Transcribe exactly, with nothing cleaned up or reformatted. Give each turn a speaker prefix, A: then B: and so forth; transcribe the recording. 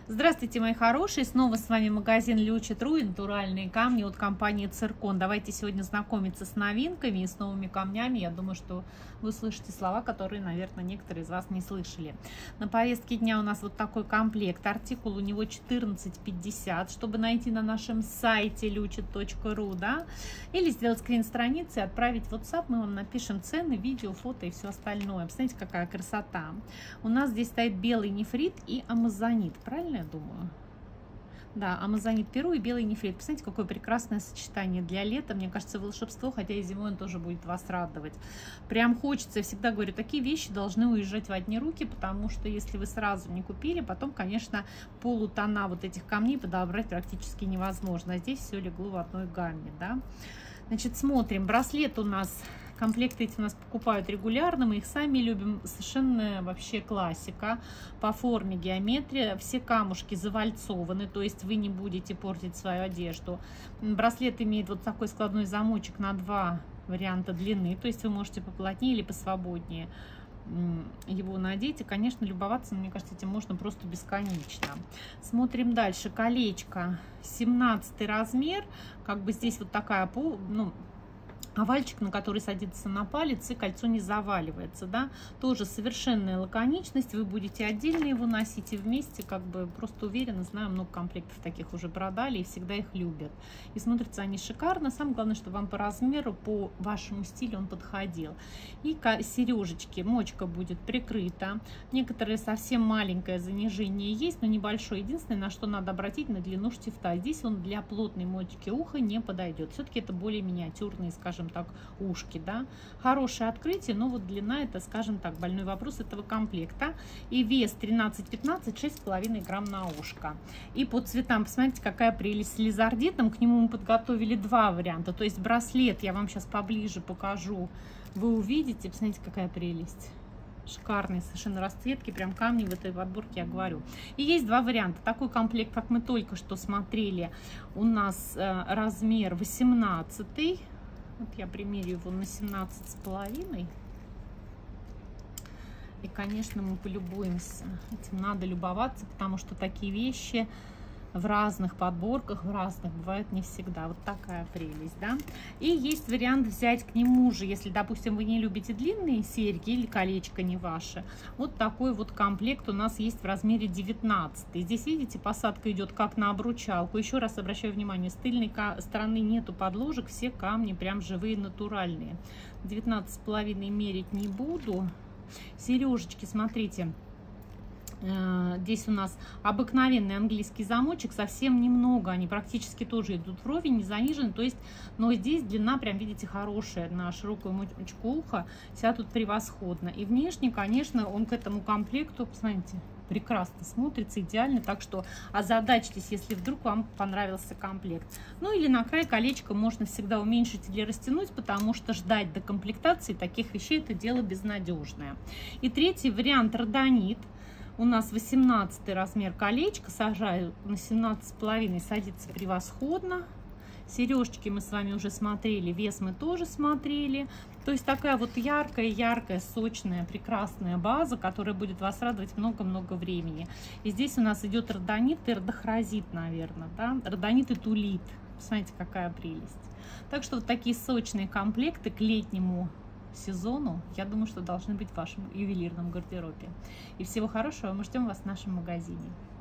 A: Здравствуйте, мои хорошие! Снова с вами магазин Лючит.ру и натуральные камни от компании Циркон. Давайте сегодня знакомиться с новинками и с новыми камнями. Я думаю, что вы слышите слова, которые, наверное, некоторые из вас не слышали. На повестке дня у нас вот такой комплект. Артикул у него четырнадцать пятьдесят. Чтобы найти на нашем сайте лючит точка ру, да, или сделать скрин страницы и отправить в WhatsApp, мы вам напишем цены, видео, фото и все остальное. Посмотрите, какая красота. У нас здесь стоит белый нефрит и амазонит. Правильно я думаю? Да, амазонит перу и белый нефрит. Посмотрите, какое прекрасное сочетание для лета. Мне кажется, волшебство, хотя и зимой он тоже будет вас радовать. Прям хочется, я всегда говорю, такие вещи должны уезжать в одни руки, потому что если вы сразу не купили, потом, конечно, полутона вот этих камней подобрать практически невозможно. А здесь все легло в одной гамме, да. Значит, смотрим. Браслет у нас... Комплекты эти у нас покупают регулярно, мы их сами любим. Совершенно вообще классика. По форме геометрия. Все камушки завальцованы, то есть вы не будете портить свою одежду. Браслет имеет вот такой складной замочек на два варианта длины, то есть вы можете поплотнее или посвободнее его надеть. И, конечно, любоваться, мне кажется, этим можно просто бесконечно. Смотрим дальше. Колечко. семнадцатый размер. Как бы здесь вот такая, ну, овальчик, на который садится на палец, и кольцо не заваливается, да. Тоже совершенная лаконичность. Вы будете отдельно его носить и вместе, как бы просто уверенно, знаю, много комплектов таких уже продали и всегда их любят. И смотрятся они шикарно. Самое главное, чтобы вам по размеру, по вашему стилю он подходил. И сережечки, мочка будет прикрыта. Некоторые совсем маленькое занижение есть, но небольшое. Единственное, на что надо обратить, на длину штифта. Здесь он для плотной мочки уха не подойдет. Все-таки это более миниатюрные, скажем так, ушки, да. Хорошее открытие, но вот длина — это, скажем так, больной вопрос этого комплекта. И вес тринадцать пятнадцать, шесть с половиной грамм на ушко. И по цветам, посмотрите, какая прелесть с лизардитом. К нему мы подготовили два варианта. То есть браслет я вам сейчас поближе покажу. Вы увидите, посмотрите, какая прелесть. Шикарные совершенно расцветки, прям камни в этой подборке, я говорю. И есть два варианта. Такой комплект, как мы только что смотрели, у нас э, размер восемнадцатый. Вот я примерю его на семнадцать с половиной. И, конечно, мы полюбуемся. Этим надо любоваться, потому что такие вещи в разных подборках, в разных бывают не всегда. Вот такая прелесть, да. И есть вариант взять к нему же, если, допустим, вы не любите длинные серьги или колечко не ваше. Вот такой вот комплект у нас есть в размере девятнадцать. Здесь, видите, посадка идет как на обручалку. Еще раз обращаю внимание, с тыльной стороны нету подложек, все камни прям живые, натуральные. девятнадцать с половиной мерить не буду. Сережечки, смотрите. Здесь у нас обыкновенный английский замочек, совсем немного, они практически тоже идут вровень, не занижены, то есть, но здесь длина, прям видите, хорошая на широкую мочку уха, вся тут превосходно. И внешне, конечно, он к этому комплекту, посмотрите, прекрасно смотрится, идеально, так что озадачьтесь, если вдруг вам понравился комплект. Ну или на край колечко можно всегда уменьшить или растянуть, потому что ждать до комплектации таких вещей — это дело безнадежное. И третий вариант — родонит. У нас восемнадцатый размер колечка, сажаю на семнадцать с половиной, садится превосходно. Сережечки мы с вами уже смотрели, вес мы тоже смотрели. То есть такая вот яркая-яркая, сочная, прекрасная база, которая будет вас радовать много-много времени. И здесь у нас идет родонит и родохрозит, наверное, да? Родонит и тулит. Посмотрите, какая прелесть. Так что вот такие сочные комплекты к летнему сезону, я думаю, что должны быть в вашем ювелирном гардеробе. И всего хорошего, мы ждем вас в нашем магазине.